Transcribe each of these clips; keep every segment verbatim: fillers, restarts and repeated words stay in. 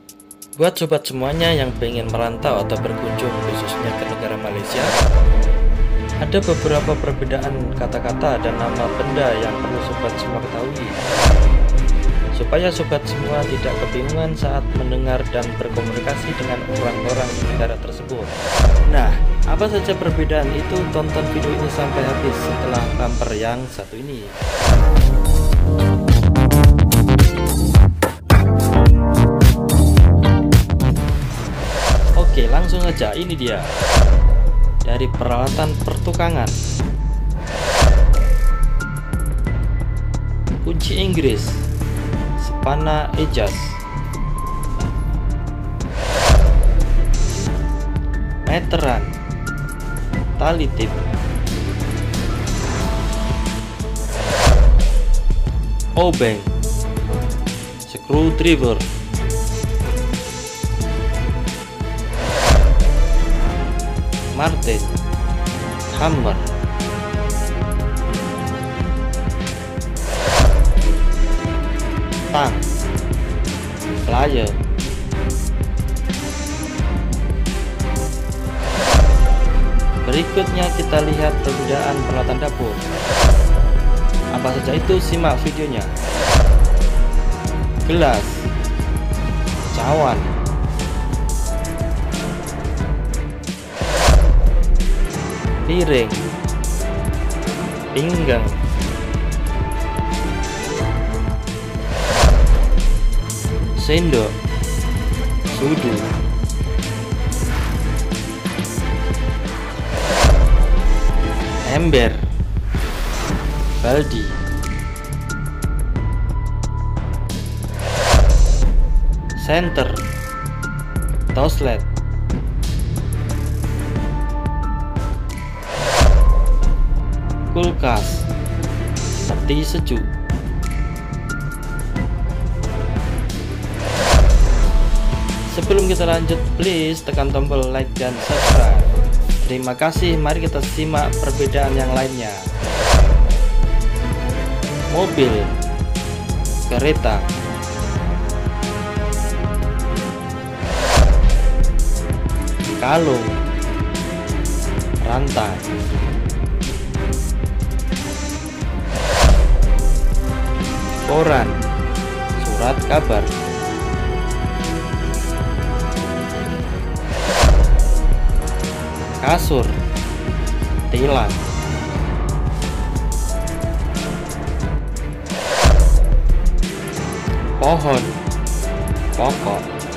Buat sobat semuanya yang pengen merantau atau berkunjung khususnya ke negara Malaysia, ada beberapa perbedaan kata-kata dan nama benda yang perlu sobat semua ketahui, supaya sobat semua tidak kebingungan saat mendengar dan berkomunikasi dengan orang-orang di negara tersebut. Nah, apa saja perbedaan itu? Tonton video ini sampai habis setelah bumper yang satu ini. Oke, langsung aja, ini dia. Dari peralatan pertukangan, kunci Inggris, spana ejas, meteran, tali tip, obeng, screwdriver, marten, hammer, tang, plier, berikutnya kita lihat perbedaan peralatan dapur. Apa saja itu? Simak videonya. Gelas, cawan, piring, pinggang, sendok, sudu, ember, baldi, senter, toslet, kulkas, peti sejuk, sebelum kita lanjut, please tekan tombol like dan subscribe. Terima kasih. Mari kita simak perbedaan yang lainnya. Mobil, kereta, kalung, rantai, koran, surat kabar, kasur, tilam, pohon, pokok,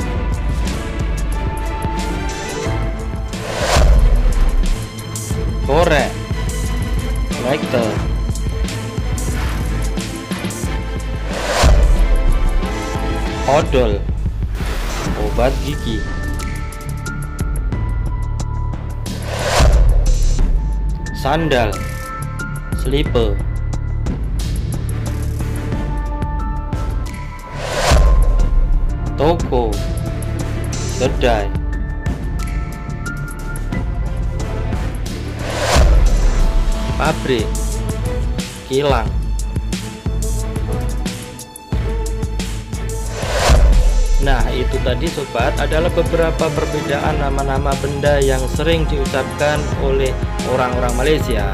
korek, lighter, odol, obat gigi, sandal, slipper, toko, kedai, pabrik, kilang. Nah, itu tadi sobat adalah beberapa perbedaan nama-nama benda yang sering diucapkan oleh orang-orang Malaysia.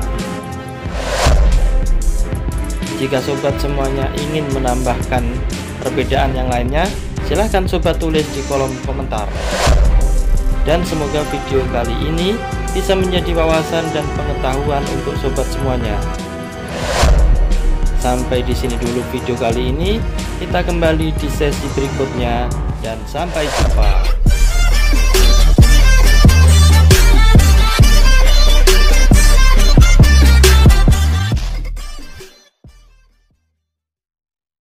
Jika sobat semuanya ingin menambahkan perbedaan yang lainnya, silahkan sobat tulis di kolom komentar. Dan semoga video kali ini bisa menjadi wawasan dan pengetahuan untuk sobat semuanya. Sampai di sini dulu video kali ini. Kita kembali di sesi berikutnya dan sampai jumpa.